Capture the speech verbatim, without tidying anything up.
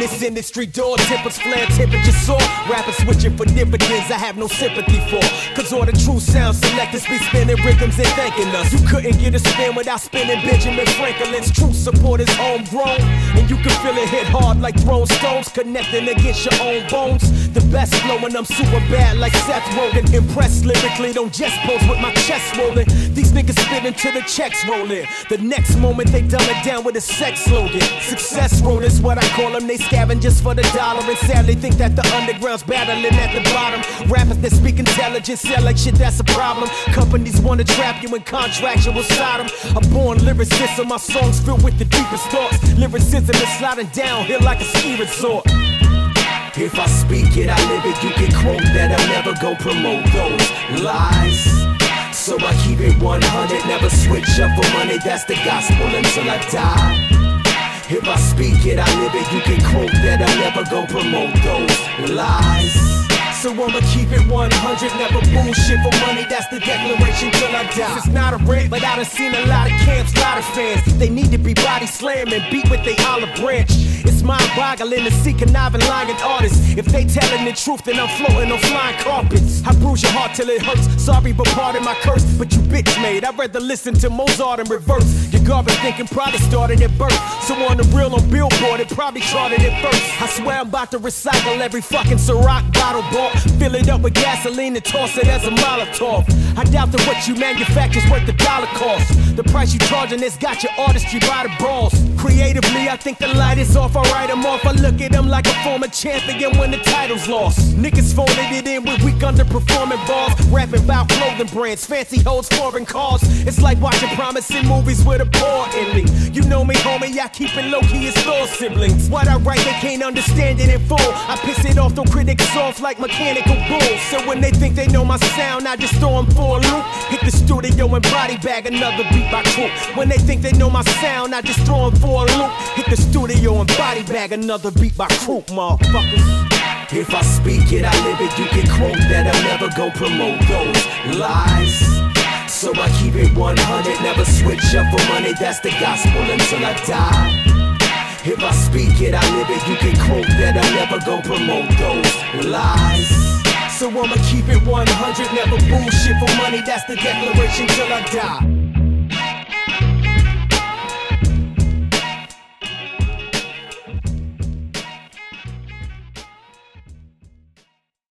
this industry, door tempers flare, temperature soar. Rappers switching for dividends I have no sympathy for. Cause all the true sound selectors be spinning rhythms and thanking us. You couldn't get a spin without spinning Benjamin Franklin's true supporters homegrown. And you can feel it hit hard like throwing stones, connecting against your own bones. The best flowing, I'm super bad like Seth Rogen. Impressed lyrically, don't just pose with my chest rolling. These niggas spit until the checks roll in. The next moment they dumb it down with a sex slogan. Success roll is what I call them. They scavengers for the dollar and sadly think that the underground's battling at the bottom. Rappers that speak intelligence sell like shit, that's a problem. Companies wanna trap you in contractual Sodom. A born lyricist, so my songs filled with the deepest thoughts. Lyricism is sliding downhill like a ski resort. If I speak it, I live it, you can quote that I'm never gon' promote those lies. So I keep it one hundred, never switch up for money, that's the gospel until I die. If I speak it, I live it, you can quote that I'm never gon' promote those lies. So I'ma keep it one hundred, never bullshit for money, that's the declaration till I die. It's not a rant, but I done seen a lot of camps, lot of fans. They need to be body slamming, beat with they olive branch. It's mind-boggling to see conniving lying artists. If they telling the truth, then I'm floating on flying carpets. I bruise your heart till it hurts, sorry but pardon my curse. But you bitch made, I'd rather listen to Mozart in reverse. Your garbage thinking probably started at birth. So on the real on Billboard, it probably charted it first. I swear I'm about to recycle every fucking Ciroc bottle bought. Fill it up with gasoline and toss it as a Molotov. I doubt that what you manufacture's worth the dollar cost. The price you charging has got your artistry by the balls. Creatively, I think the light is off, I write them off. I look at them like a former champion when the title's lost. Niggas phoning it in with weak underperforming bars. Rapping about clothing brands, fancy hoes, foreign cars. It's like watching promising movies with a poor ending. You know me, homie, I keep it low-key as Thor siblings. What I write, they can't understand it in full. I piss it off, throw critics off like mechanical bulls. So when they think they know my sound, I just throw them for a loop. Hit the studio and body bag another beat by Crew. When they think they know my sound, I just throw them for a loop. Hit the studio and body bag another beat by Crew, motherfuckers. If I speak it, I live it, you can quote that I'm never gon' promote those lies. So I keep it one hundred, never switch up for money, that's the gospel until I die. If I speak it, I live it, you can quote that I'm never gon' promote those lies. So I'ma keep it one hundred, never bullshit for money, that's the declaration till I die.